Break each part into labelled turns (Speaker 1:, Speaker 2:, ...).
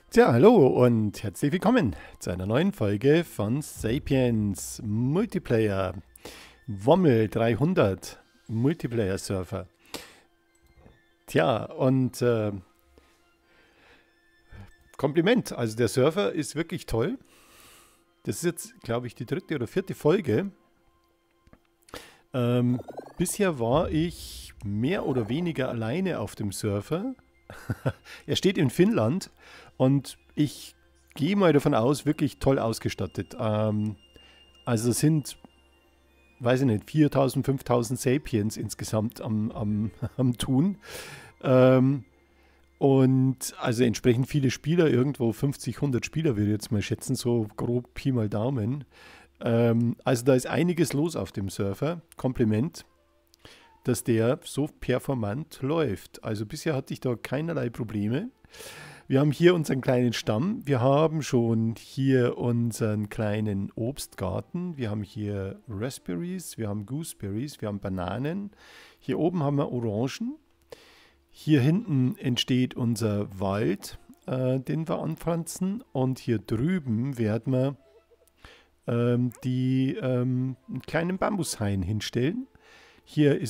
Speaker 1: Tja, hallo und herzlich willkommen zu einer neuen Folge von Sapiens Multiplayer Wommel 300 Multiplayer Surfer. Tja, und Kompliment, also der Surfer ist wirklich toll. Das ist jetzt, glaube ich, die dritte oder vierte Folge. Ähm, Bisher war ich mehr oder weniger alleine auf dem Surfer. Er steht in Finnland und ich gehe mal davon aus, wirklich toll ausgestattet. Also es sind, weiß ich nicht, 4000, 5000 Sapiens insgesamt am Tun. Ähm, und also entsprechend viele Spieler, irgendwo 50, 100 Spieler würde ich jetzt mal schätzen, so grob Pi mal Daumen. Also da ist einiges los auf dem Server. Kompliment, dass der so performant läuft. Also bisher hatte ich da keinerlei Probleme. Wir haben hier unseren kleinen Stamm. Wir haben schon hier unseren kleinen Obstgarten. Wir haben hier Raspberries, wir haben Gooseberries, wir haben Bananen. Hier oben haben wir Orangen. Hier hinten entsteht unser Wald, den wir anpflanzen. Und hier drüben werden wir einen kleinen Bambushain hinstellen. Hier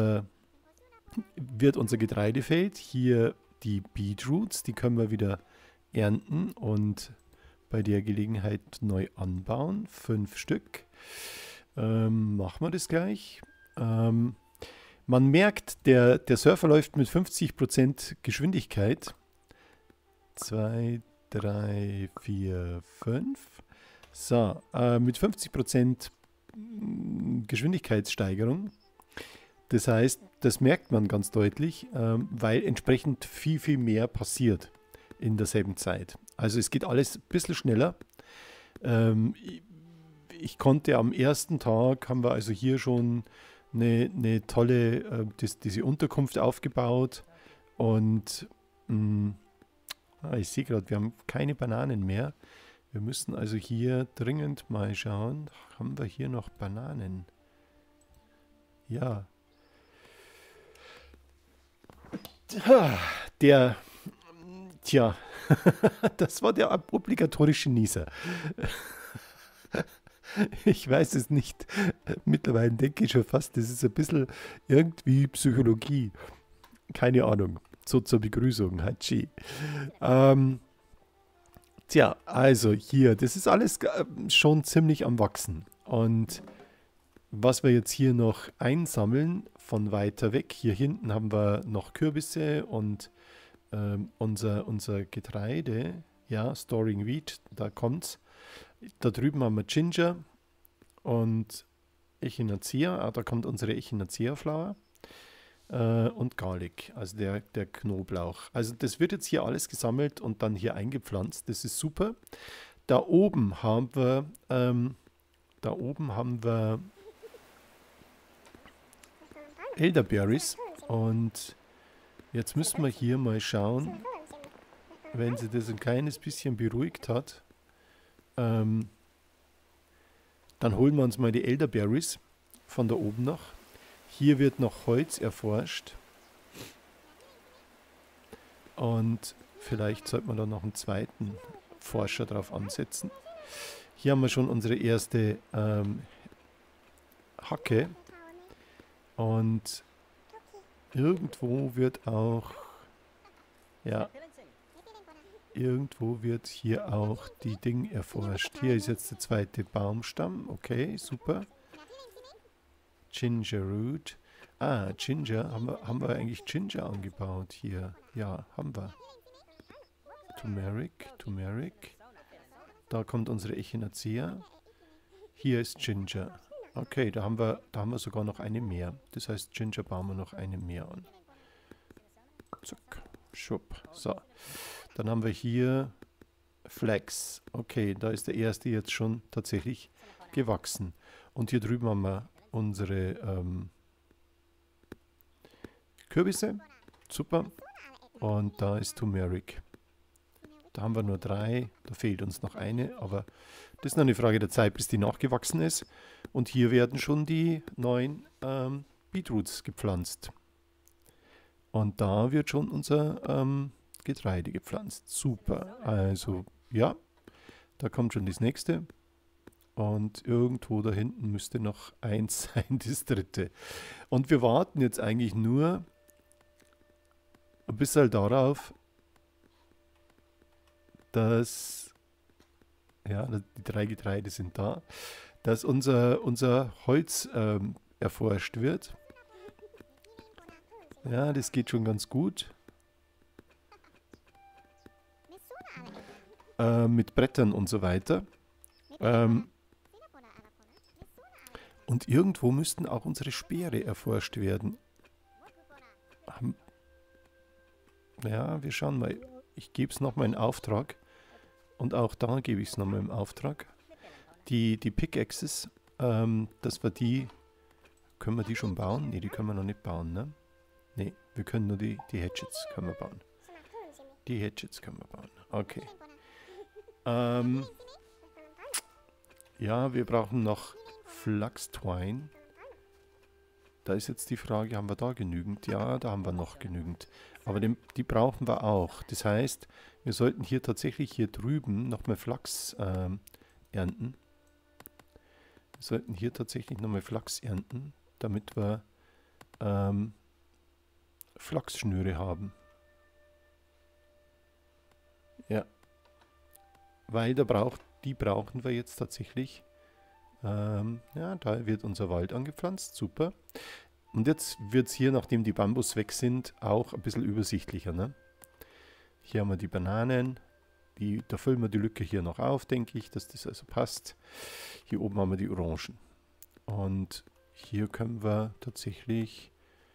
Speaker 1: wird unser Getreidefeld. Hier die Beetroots, die können wir wieder ernten und bei der Gelegenheit neu anbauen. 5 Stück. Machen wir das gleich. Man merkt, der Surfer läuft mit 50% Geschwindigkeit. 2, 3, 4, 5. So, mit 50% Geschwindigkeitssteigerung. Das heißt, das merkt man ganz deutlich, weil entsprechend viel, viel mehr passiert in derselben Zeit. Also es geht alles ein bisschen schneller. Ich konnte am ersten Tag, haben wir also hier schon eine tolle, diese Unterkunft aufgebaut. Und ich sehe gerade, wir haben keine Bananen mehr. Wir müssen also hier dringend mal schauen, haben wir hier noch Bananen? Ja. Der, tja, das war der obligatorische Nieser. Ich weiß es nicht. Mittlerweile denke ich schon fast, das ist ein bisschen irgendwie Psychologie. Keine Ahnung. So zur Begrüßung, Hatschi. Ähm, Tja, also hier, das ist alles schon ziemlich am Wachsen. Und was wir jetzt hier noch einsammeln von weiter weg, hier hinten haben wir noch Kürbisse und unser Getreide, ja, Storing Wheat, da kommt's. Da drüben haben wir Ginger und Echinacea, da kommt unsere Echinacea Flower und Garlic, also der Knoblauch. Also das wird jetzt hier alles gesammelt und dann hier eingepflanzt, das ist super. Da oben haben wir, da oben haben wir Elderberries und jetzt müssen wir hier mal schauen, wenn sie das ein kleines bisschen beruhigt hat, dann holen wir uns mal die Elderberries von da oben noch. Hier wird noch Holz erforscht und vielleicht sollte man da noch einen zweiten Forscher drauf ansetzen. Hier haben wir schon unsere erste Hacke und irgendwo wird auch, ja, irgendwo wird hier auch die Ding erforscht. Hier ist jetzt der zweite Baumstamm. Okay, super. Ginger Root. Ah, Ginger. Haben wir eigentlich Ginger angebaut hier? Ja, haben wir. Turmeric. Da kommt unsere Echinacea. Hier ist Ginger. Okay, da haben wir sogar noch eine mehr. Das heißt, Ginger bauen wir noch eine mehr an. Zack, schupp. So. Dann haben wir hier Flax. Okay, da ist der erste jetzt schon tatsächlich gewachsen. Und hier drüben haben wir unsere Kürbisse. Super. Und da ist Turmeric. Da haben wir nur 3. Da fehlt uns noch eine. Aber das ist noch eine Frage der Zeit, bis die nachgewachsen ist. Und hier werden schon die neuen Beetroots gepflanzt. Und da wird schon unser Getreide gepflanzt. Super. Also, ja, da kommt schon das nächste. Und irgendwo da hinten müsste noch eins sein, das dritte. Und wir warten jetzt eigentlich nur ein bisschen darauf, dass, ja, die 3 Getreide sind da, dass unser Holz erforscht wird. Ja, das geht schon ganz gut. Mit Brettern und so weiter. Und irgendwo müssten auch unsere Speere erforscht werden. Ja, wir schauen mal. Ich gebe es nochmal in Auftrag. Und auch da gebe ich es nochmal im Auftrag. Die Pickaxes, dass wir die... Können wir die schon bauen? Ne, die können wir noch nicht bauen, ne? Ne, wir können nur die Hatchets können wir bauen. Die Hatchets können wir bauen. Okay. Ja, wir brauchen noch Flax-Twine. Da ist jetzt die Frage, haben wir da genügend? Ja, da haben wir noch genügend. Aber die brauchen wir auch. Das heißt, wir sollten hier tatsächlich hier drüben nochmal Flachs ernten. Wir sollten hier tatsächlich nochmal Flachs ernten, damit wir Flachsschnüre haben. Ja. Weil die brauchen wir jetzt tatsächlich. Ja, da wird unser Wald angepflanzt. Super. Und jetzt wird es hier, nachdem die Bambus weg sind, auch ein bisschen übersichtlicher. Ne? Hier haben wir die Bananen. Da füllen wir die Lücke hier noch auf, denke ich, dass das also passt. Hier oben haben wir die Orangen. Und hier können wir tatsächlich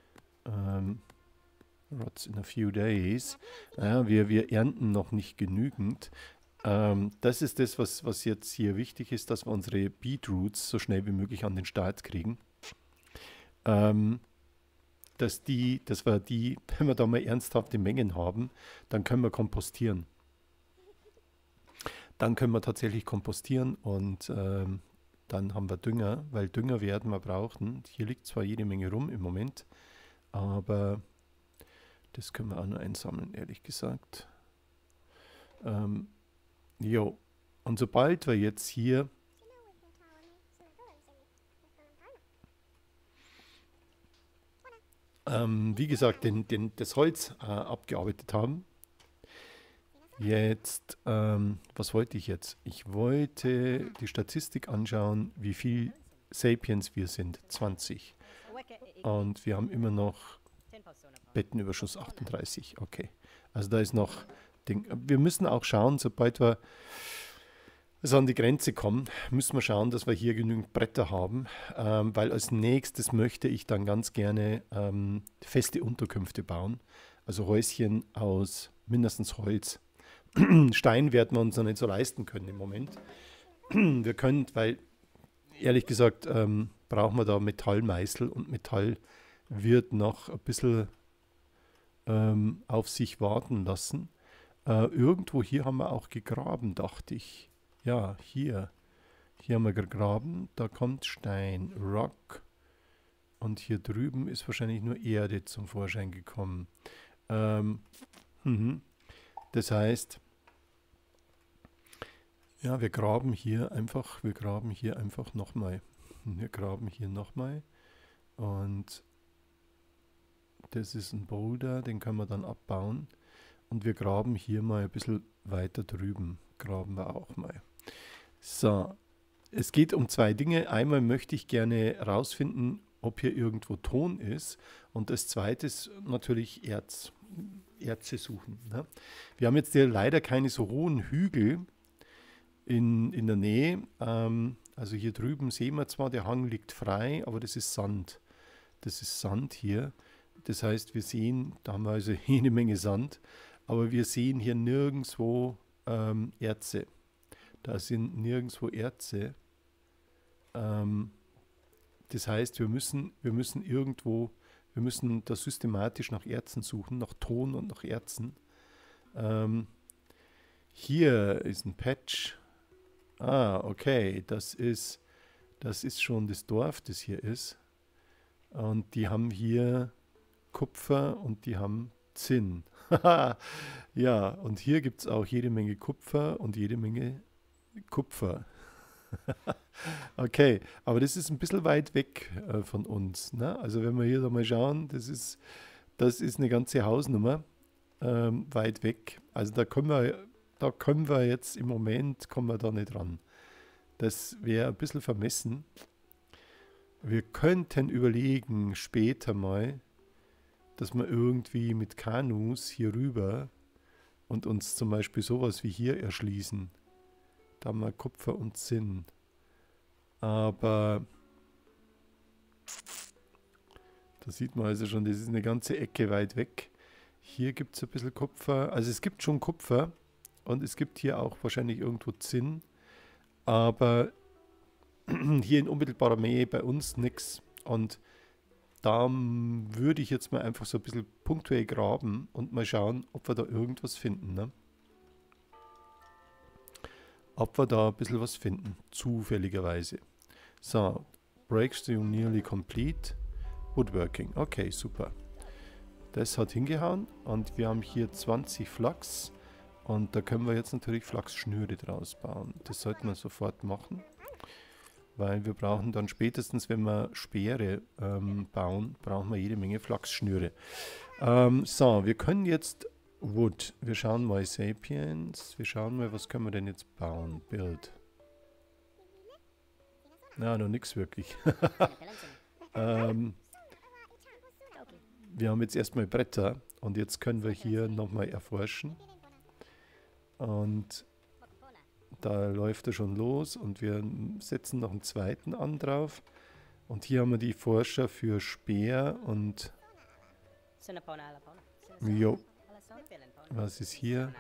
Speaker 1: Rots in a few days. Ja, wir ernten noch nicht genügend. Das ist das, was jetzt hier wichtig ist, dass wir unsere Beetroots so schnell wie möglich an den Start kriegen. Dass wir die, wenn wir da mal ernsthafte Mengen haben, dann können wir kompostieren. Dann können wir tatsächlich kompostieren und dann haben wir Dünger, weil Dünger werden wir brauchen. Hier liegt zwar jede Menge rum im Moment, aber das können wir auch nur einsammeln, ehrlich gesagt. Jo, und sobald wir jetzt hier wie gesagt, das Holz abgearbeitet haben. Jetzt, was wollte ich jetzt? Ich wollte die Statistik anschauen, wie viel Sapiens wir sind. 20. Und wir haben immer noch Bettenüberschuss 38. Okay. Also da ist noch Ding. Wir müssen auch schauen, sobald wir also an die Grenze kommen, müssen wir schauen, dass wir hier genügend Bretter haben, weil als nächstes möchte ich dann ganz gerne feste Unterkünfte bauen. Also Häuschen aus mindestens Holz. Stein werden wir uns noch nicht so leisten können im Moment. Wir können, weil ehrlich gesagt brauchen wir da Metallmeißel und Metall wird noch ein bisschen auf sich warten lassen. Irgendwo hier haben wir auch gegraben, dachte ich. Ja, hier haben wir gegraben, da kommt Stein, Rock und hier drüben ist wahrscheinlich nur Erde zum Vorschein gekommen. Das heißt, ja, wir graben hier einfach nochmal. Wir graben hier nochmal und das ist ein Boulder, den können wir dann abbauen und wir graben hier mal ein bisschen weiter drüben, graben wir auch mal. So, es geht um zwei Dinge. Einmal möchte ich gerne herausfinden, ob hier irgendwo Ton ist. Und das zweite ist natürlich Erze suchen. Ne? Wir haben jetzt hier leider keine so hohen Hügel in der Nähe. Also hier drüben sehen wir zwar, der Hang liegt frei, aber das ist Sand. Das ist Sand hier. Das heißt, wir sehen, da haben wir also jede Menge Sand, aber wir sehen hier nirgendwo Erze. Da sind nirgendwo Erze. Das heißt, wir müssen da systematisch nach Erzen suchen, nach Ton und nach Erzen. Hier ist ein Patch. Ah, okay, das ist schon das Dorf, das hier ist. Und die haben hier Kupfer und die haben Zinn. Ja, und hier gibt es auch jede Menge Kupfer und jede Menge Kupfer. Okay, aber das ist ein bisschen weit weg von uns. Ne? Also wenn wir hier da mal schauen, das ist eine ganze Hausnummer weit weg. Also da können wir jetzt im Moment, kommen wir da nicht ran. Das wäre ein bisschen vermessen. Wir könnten überlegen später mal, dass wir irgendwie mit Kanus hier rüber und uns zum Beispiel sowas wie hier erschließen. Da haben wir Kupfer und Zinn. Aber da sieht man also schon, das ist eine ganze Ecke weit weg. Hier gibt es ein bisschen Kupfer. Also es gibt schon Kupfer und es gibt hier auch wahrscheinlich irgendwo Zinn. Aber hier in unmittelbarer Nähe bei uns nichts. Und da würde ich jetzt mal einfach so ein bisschen punktuell graben und mal schauen, ob wir da irgendwas finden. Ne? Ob wir da ein bisschen was finden, zufälligerweise. So, Breakthrough nearly complete. Woodworking, okay, super. Das hat hingehauen und wir haben hier 20 Flachs und da können wir jetzt natürlich Flachsschnüre draus bauen. Das sollten wir sofort machen, weil wir brauchen dann spätestens, wenn wir Speere bauen, brauchen wir jede Menge Flachsschnüre. So, wir können jetzt Wood, wir schauen mal Sapiens, wir schauen mal, was können wir denn jetzt bauen? Build. Na, noch nichts wirklich. Wir haben jetzt erstmal Bretter und jetzt können wir hier nochmal erforschen. Und da läuft er schon los und wir setzen noch einen zweiten an drauf. Und hier haben wir die Forscher für Speer und... Jo. Was ist hier?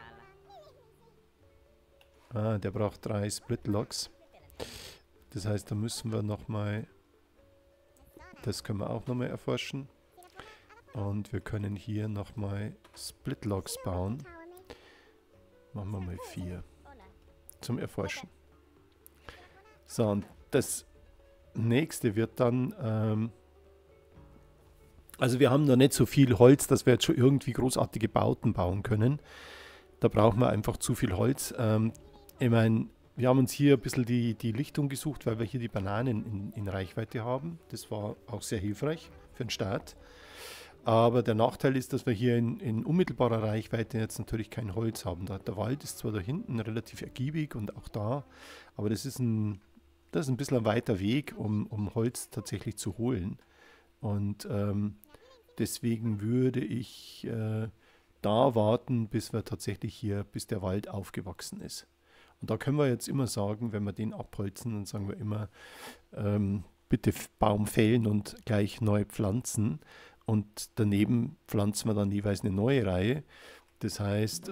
Speaker 1: Ah, der braucht 3 Splitlocks. Das heißt, da müssen wir nochmal... Das können wir auch nochmal erforschen. Und wir können hier nochmal Splitlocks bauen. Machen wir mal 4 zum Erforschen. So, und das nächste wird dann, also wir haben noch nicht so viel Holz, dass wir jetzt schon irgendwie großartige Bauten bauen können. Da brauchen wir einfach zu viel Holz. Ich meine, wir haben uns hier ein bisschen die Lichtung gesucht, weil wir hier die Bananen in Reichweite haben. Das war auch sehr hilfreich für den Start. Aber der Nachteil ist, dass wir hier in unmittelbarer Reichweite jetzt natürlich kein Holz haben. Der Wald ist zwar da hinten relativ ergiebig und auch da, aber das ist ein bisschen ein weiter Weg, um Holz tatsächlich zu holen. Und deswegen würde ich da warten, bis wir tatsächlich hier, bis der Wald aufgewachsen ist. Und da können wir jetzt immer sagen, wenn wir den abholzen, dann sagen wir immer, bitte Baum fällen und gleich neu pflanzen. Und daneben pflanzen wir dann jeweils eine neue Reihe. Das heißt,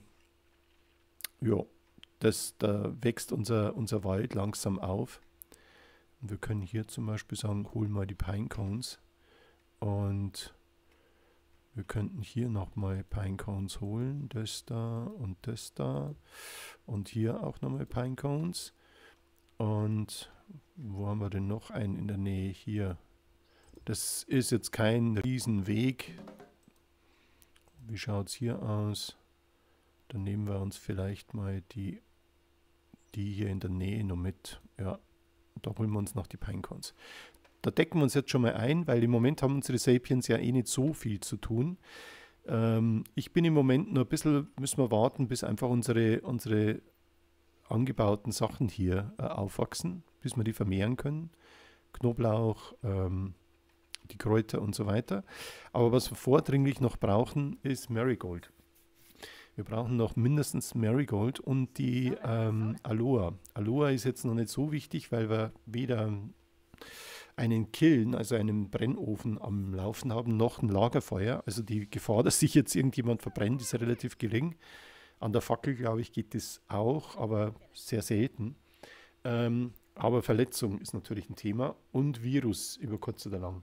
Speaker 1: ja, da wächst unser Wald langsam auf. Und wir können hier zum Beispiel sagen, hol mal die Pinecones. Und wir könnten hier nochmal Pinecones holen. Das da und das da. Und hier auch nochmal Pinecones. Und wo haben wir denn noch einen in der Nähe? Hier. Das ist jetzt kein Riesenweg. Wie schaut es hier aus? Dann nehmen wir uns vielleicht mal die hier in der Nähe noch mit. Ja, da holen wir uns noch die Pinecones. Da decken wir uns jetzt schon mal ein, weil im Moment haben unsere Sapiens ja eh nicht so viel zu tun. Ich bin im Moment nur ein bisschen, müssen wir warten, bis einfach unsere angebauten Sachen hier aufwachsen, bis wir die vermehren können. Knoblauch, die Kräuter und so weiter. Aber was wir vordringlich noch brauchen, ist Marigold. Wir brauchen noch mindestens Marigold und die Aloe. Aloe ist jetzt noch nicht so wichtig, weil wir weder einen Kiln, also einen Brennofen am Laufen haben, noch ein Lagerfeuer. Also die Gefahr, dass sich jetzt irgendjemand verbrennt, ist relativ gering. An der Fackel, glaube ich, geht das auch, aber sehr selten. Aber Verletzung ist natürlich ein Thema und Virus über kurz oder lang.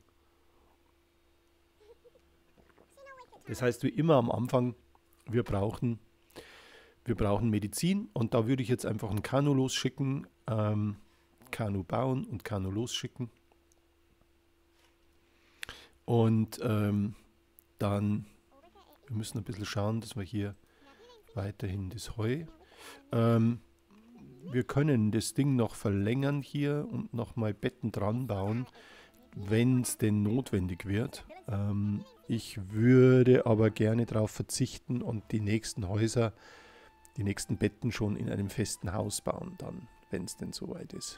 Speaker 1: Das heißt, wie immer am Anfang, wir brauchen Medizin und da würde ich jetzt einfach ein Kanu losschicken, Kanu bauen und Kanu losschicken. Und dann Wir müssen ein bisschen schauen, dass wir hier weiterhin das Heu. Wir können das Ding noch verlängern hier und nochmal Betten dran bauen, wenn es denn notwendig wird. Ich würde aber gerne darauf verzichten und die nächsten Häuser, die nächsten Betten schon in einem festen Haus bauen, dann, wenn es denn soweit ist.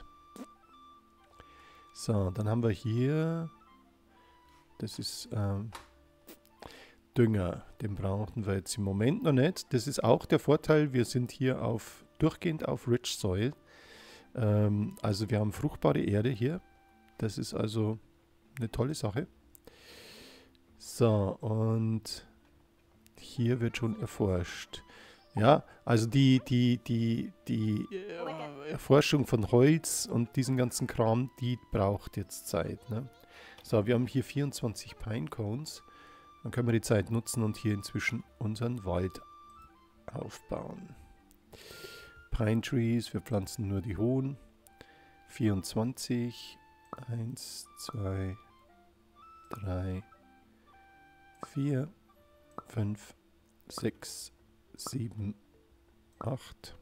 Speaker 1: So, dann haben wir hier, das ist Dünger, den brauchen wir jetzt im Moment noch nicht. Das ist auch der Vorteil, wir sind hier durchgehend auf Rich Soil. Also wir haben fruchtbare Erde hier. Das ist also eine tolle Sache. So, und hier wird schon erforscht. Ja, also die Erforschung von Holz und diesen ganzen Kram, die braucht jetzt Zeit. Ne? So, wir haben hier 24 Pinecones. Dann können wir die Zeit nutzen und hier inzwischen unseren Wald aufbauen. Pine Trees, wir pflanzen nur die hohen. 24. 1, 2, 3, 4, 5, 6, 7, 8,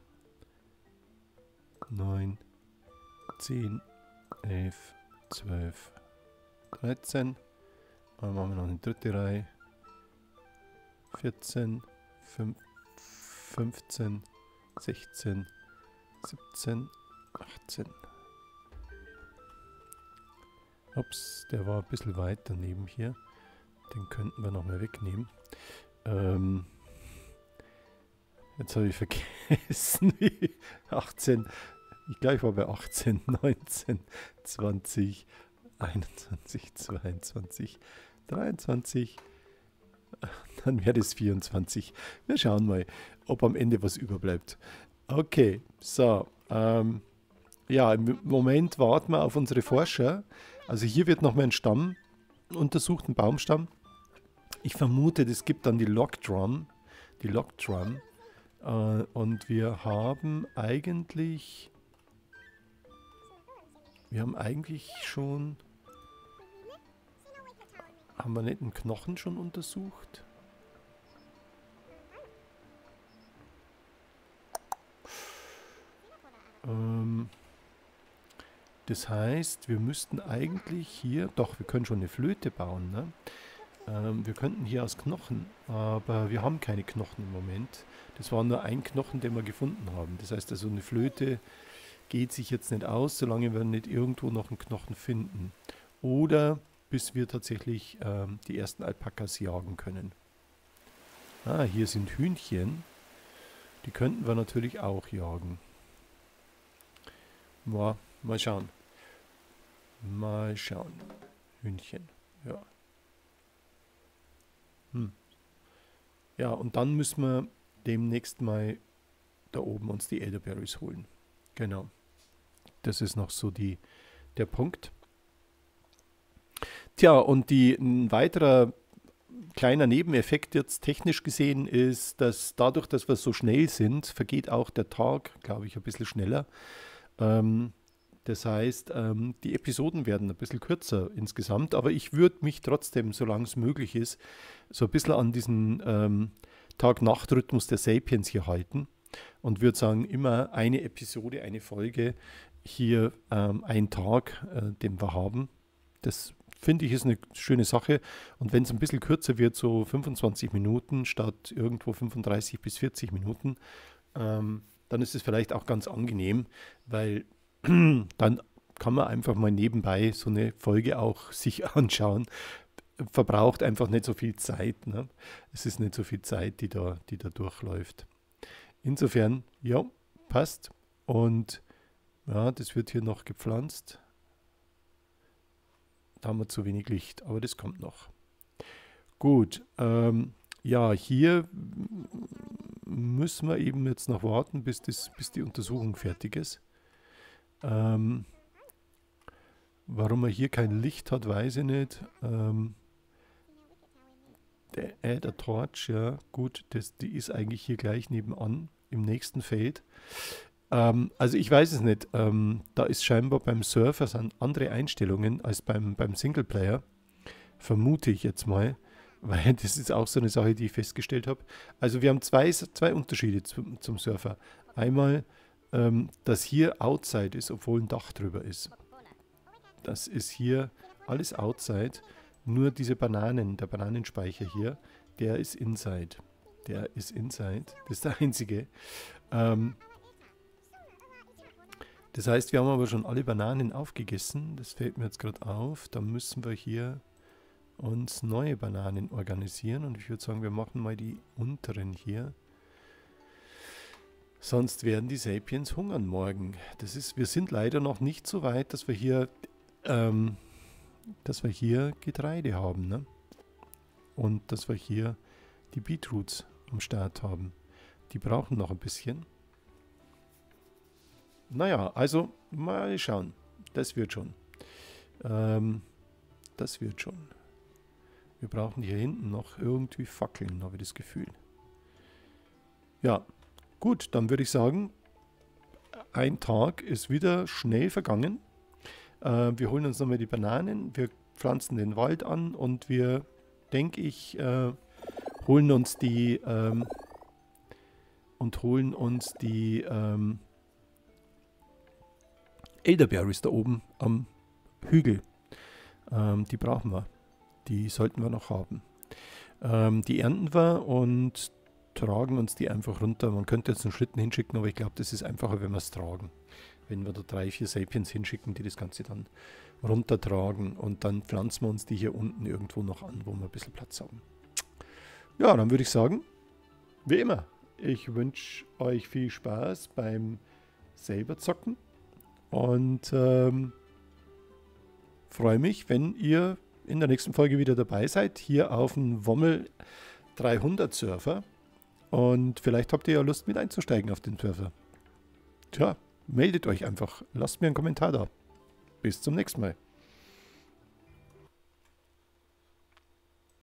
Speaker 1: 9, 10, 11, 12, 13. Dann machen wir noch eine dritte Reihe. 14, 15, 16, 17, 18. Ups, der war ein bisschen weit daneben hier. Den könnten wir noch mal wegnehmen. Jetzt habe ich vergessen, wie 18. Ich glaube, ich war bei 18, 19, 20, 21, 22, 23. Dann wäre das 24. Wir schauen mal, ob am Ende was überbleibt. Okay, so. Ja, im Moment warten wir auf unsere Forscher. Also hier wird nochmal ein Stamm untersucht, ein Baumstamm. Ich vermute, das gibt dann die Log Drum. Und wir haben eigentlich schon... Haben wir nicht einen Knochen schon untersucht? Das heißt, wir müssten eigentlich hier... Doch, wir können schon eine Flöte bauen, ne? Wir könnten hier aus Knochen, aber wir haben keine Knochen im Moment. Das war nur ein Knochen, den wir gefunden haben. Das heißt also, eine Flöte geht sich jetzt nicht aus, solange wir nicht irgendwo noch einen Knochen finden. Oder bis wir tatsächlich die ersten Alpakas jagen können. Ah, hier sind Hühnchen. Die könnten wir natürlich auch jagen. Mal schauen. Mal schauen. Hühnchen, ja. Ja, und dann müssen wir demnächst mal da oben uns die Elderberries holen. Genau. Das ist noch so der Punkt. Tja, und ein weiterer kleiner Nebeneffekt jetzt technisch gesehen ist, dass dadurch, dass wir so schnell sind, vergeht auch der Tag, glaube ich, ein bisschen schneller. Das heißt, die Episoden werden ein bisschen kürzer insgesamt, aber ich würde mich trotzdem, solange es möglich ist, so ein bisschen an diesen Tag-Nacht-Rhythmus der Sapiens hier halten und würde sagen, immer eine Episode, eine Folge, hier ein Tag, den wir haben. Das finde ich ist eine schöne Sache und wenn es ein bisschen kürzer wird, so 25 Minuten statt irgendwo 35 bis 40 Minuten, dann ist es vielleicht auch ganz angenehm, weil dann kann man einfach mal nebenbei so eine Folge auch sich anschauen. Verbraucht einfach nicht so viel Zeit. Ne? Es ist nicht so viel Zeit, die da durchläuft. Insofern, ja, passt. Und ja, das wird hier noch gepflanzt. Da haben wir zu wenig Licht, aber das kommt noch. Gut, ja, hier müssen wir eben jetzt noch warten, bis die Untersuchung fertig ist. Warum er hier kein Licht hat, weiß ich nicht. Der Torch, ja, gut, die ist eigentlich hier gleich nebenan, im nächsten Feld. Also ich weiß es nicht. Da ist scheinbar beim Surfer sind andere Einstellungen als beim Singleplayer. Vermute ich jetzt mal. Weil das ist auch so eine Sache, die ich festgestellt habe. Also wir haben zwei Unterschiede zum Surfer. Einmal, dass hier Outside ist, obwohl ein Dach drüber ist. Das ist hier alles Outside. Nur diese Bananen, der Bananenspeicher hier, der ist Inside. Der ist Inside. Das ist der einzige. Das heißt, wir haben aber schon alle Bananen aufgegessen. Das fällt mir jetzt gerade auf. Da müssen wir hier uns neue Bananen organisieren. Und ich würde sagen, wir machen mal die unteren hier. Sonst werden die Sapiens hungern morgen. Wir sind leider noch nicht so weit, dass wir hier Getreide haben, ne? Und dass wir hier die Beetroots am Start haben. Die brauchen noch ein bisschen. Naja, also mal schauen. Das wird schon. Das wird schon. Wir brauchen hier hinten noch irgendwie Fackeln, habe ich das Gefühl. Ja, gut, dann würde ich sagen, ein Tag ist wieder schnell vergangen. Wir holen uns nochmal die Bananen, wir pflanzen den Wald an und wir, denke ich, holen uns die Elderberries da oben am Hügel. Die brauchen wir. Die sollten wir noch haben. Die ernten wir und tragen uns die einfach runter. Man könnte jetzt einen Schlitten hinschicken, aber ich glaube, das ist einfacher, wenn wir es tragen. Wenn wir da 3, 4 Sapiens hinschicken, die das Ganze dann runtertragen und dann pflanzen wir uns die hier unten irgendwo noch an, wo wir ein bisschen Platz haben. Ja, dann würde ich sagen, wie immer, ich wünsche euch viel Spaß beim selber zocken und freue mich, wenn ihr in der nächsten Folge wieder dabei seid, hier auf dem Wommel 300 Surfer. Und vielleicht habt ihr ja Lust mit einzusteigen auf den Surfer. Tja, meldet euch einfach. Lasst mir einen Kommentar da. Bis zum nächsten Mal.